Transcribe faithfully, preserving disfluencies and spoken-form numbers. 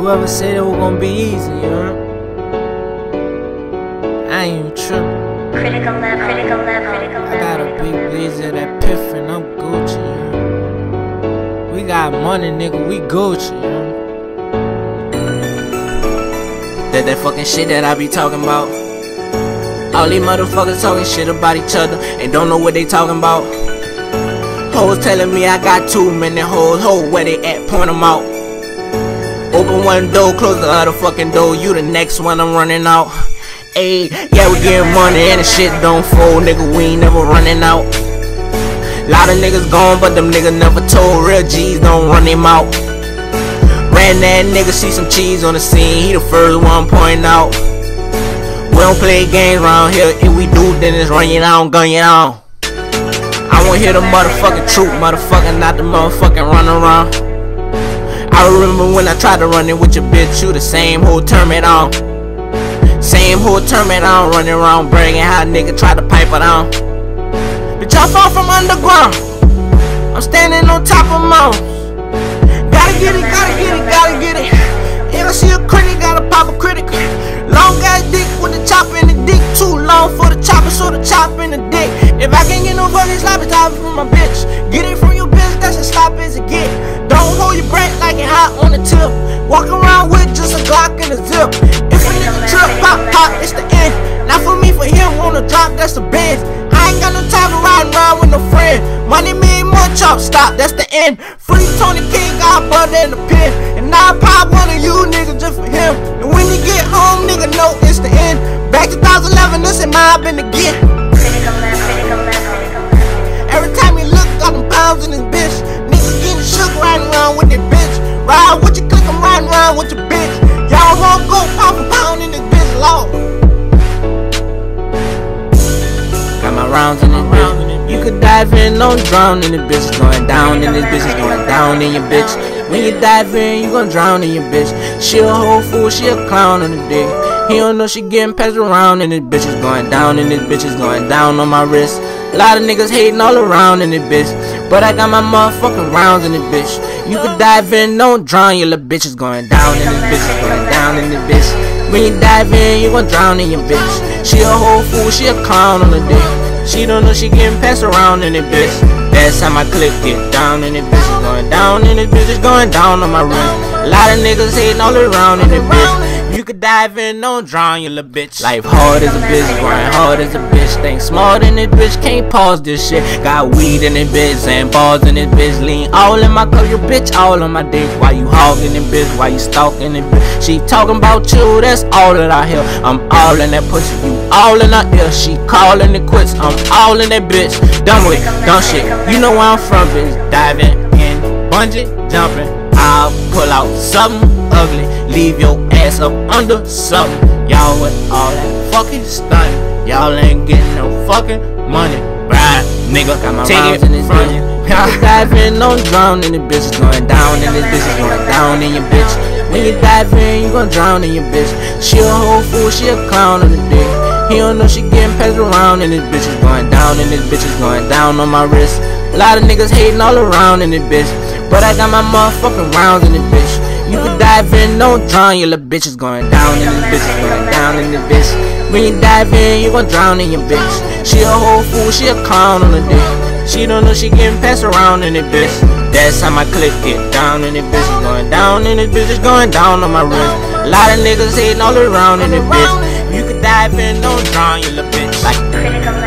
Whoever said it was gonna be easy, you know? I ain't even trippin'. Critical level, critical level, critical level. I got a big blazer, that piffin', I'm Gucci, you know? We got money, nigga, we Gucci, you know? That that fucking shit that I be talking about. All these motherfuckers talking shit about each other and don't know what they talking about. Hoes telling me I got too many hoes, ho, where they at, point them out. Open one door, close the other fucking door, you the next one, I'm running out. Ayy, yeah, we getting money and the shit don't fold, nigga, we ain't never running out. Lot of niggas gone, but them niggas never told, real G's don't run him out. Ran that nigga, see some cheese on the scene, he the first one pointing out. We don't play games around here, if we do then it's run you down, gun you down. I wanna hear the motherfucking truth, motherfucker, not the motherfucking run around. I remember when I tried to run it with your bitch, you the same whole turn it on. Same whole turn it on, running around bragging how a nigga tried to pipe it on. Bitch, I fall from underground, I'm standing on top of mountains. Gotta get it, gotta get it, gotta get it. If I see a critic, gotta pop a critic. Long ass dick with the chop in the dick, too long for the chopper, so the chop in the dick. If I can't get no fucking sloppy top from my bitch, get it from your bitch, that's as sloppy as it get. Don't hold your breath like it hot on the tip. Walk around with just a Glock and a zip. If a nigga trip, pop, pop, it's the end. Not for me, for him, on the drop, that's the Benz. I ain't got no time for riding around with no friend. Money mean more chop, stop, that's the end. Free Tony King, got butter in the pen. And I pop one of you niggas just for him. And when you get home, nigga, know it's the end. Back to twenty eleven, this ain't my been again. Every time you look, got them pounds in this bitch. Niggas getting shook riding around with that bitch. Ride with your click, I'm riding around with your bitch. Y'all won't go pound for pound in this bitch, Lord. Got my rounds in this bitch. You could dive in, don't drown in this bitch. It's going down in this bitch, it's going down in your bitch. When you dive in, you gon' drown in your bitch. She a whole fool, she a clown on the dick. He don't know she getting passed around in this bitch. It's going down in this bitch, it's going down on my wrist. A lot of niggas hating all around in this bitch, but I got my motherfucking rounds in this bitch. You could dive in, don't drown, your little bitch. Is going down in this bitch, it's going down in this bitch. When you dive in, you gon' drown in your bitch. She a whole fool, she a clown on the dick. She don't know she getting passed around in this bitch. That's how my clip get down in this bitch. It's going down in this bitch, it's going down on my rim. A lot of niggas hating all around in this bitch. You could dive in, don't drown, you little bitch. Life hard as a bitch, grind hard as a bitch. Think smart in this bitch, can't pause this shit. Got weed in this bitch and balls in this bitch. Lean all in my cup, your bitch all on my dick. Why you hogging this bitch, why you stalking this bitch? She talking about you, that's all that I hear. I'm all in that pussy, you all in her ear. She calling it quits, I'm all in that bitch. Done with dumb shit, you know where I'm from, bitch. Diving in, bungee, jumping. I'll pull out something ugly, leave your ass up under something. Y'all with all that fucking stunning, y'all ain't getting no fucking money. Right, nigga, got my rounds in this bitch. You dive in, don't drown in this bitch. It's going down in this bitch, it's going down in your bitch. When you dive in, you gon' drown in your bitch. She a whole fool, she a clown on the dick. He don't know she getting passed around in this bitch. It's going down in this bitch, it's going down on my wrist. A lot of niggas hating all around in this bitch, but I got my motherfucking rounds in this bitch. You could dive in, don't drown, your little bitch. Is going down in this bitch, it's going down in this bitch. When you dive in, you gon' drown in your bitch. She a whole fool, she a clown on the dick. She don't know she getting passed around in this bitch. That's how my clip get down in this bitch. It's going down in this bitch, it's going down on my wrist. A lot of niggas hating all around in this bitch. You could dive in, don't drown, your little bitch. Like